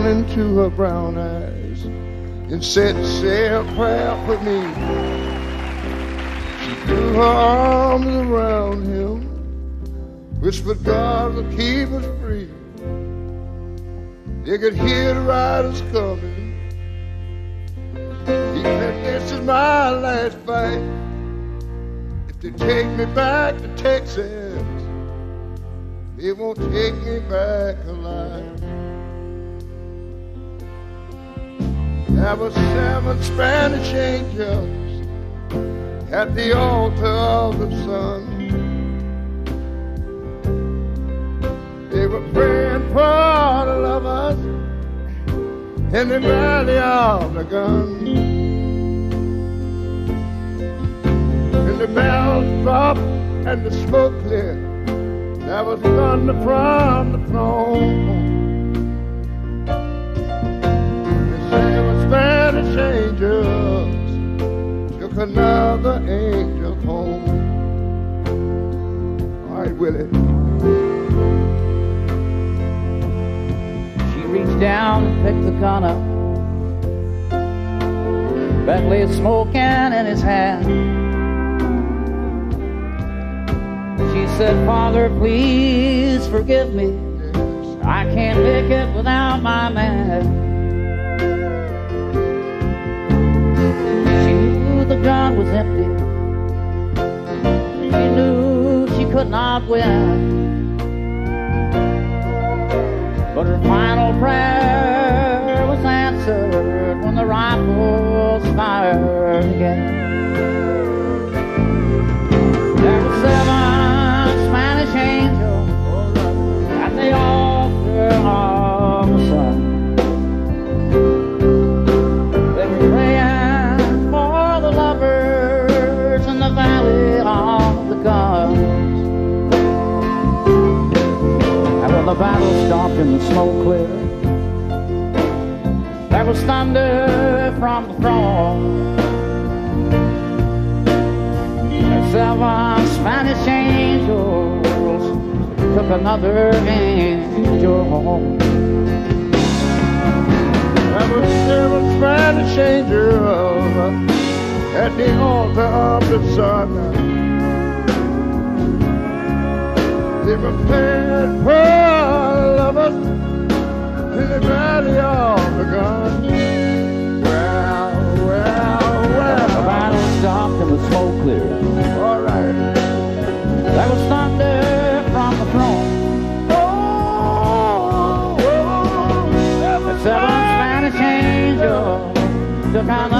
into her brown eyes and said, say a prayer for me. She threw her arms around him, whispered, God will keep us free. They could hear the riders coming. He said, this is my last fight. If they take me back to Texas, they won't take me back alive. There were 7 Spanish angels at the altar of the sun. They were praying for the lovers in the valley of the gun. And the bells dropped and the smoke cleared. There was thunder from the throne. The 7 Spanish angels took another angel home. All right, Willie. She reached down and picked the gun up. Bentley smoking in his hand. She said, Father, please forgive me. I can't make it without my man. She knew the gun was empty. She knew she could not win. But her final prayer was answered when the rifles fired again. There were 7 Spanish angels at the altar of the sun. They were praying for the lovers in the valley of the guns. And when the battle stopped and the smoke cleared, there was thunder from the throne. 7 Spanish angels took another angel home. There were 7 Spanish angels at the altar of the sun. They were praying for lovers in the valley of the gun. Well, The battle stopped and the smoke cleared. all right. There was thunder from the throne. The 7 Spanish angels took another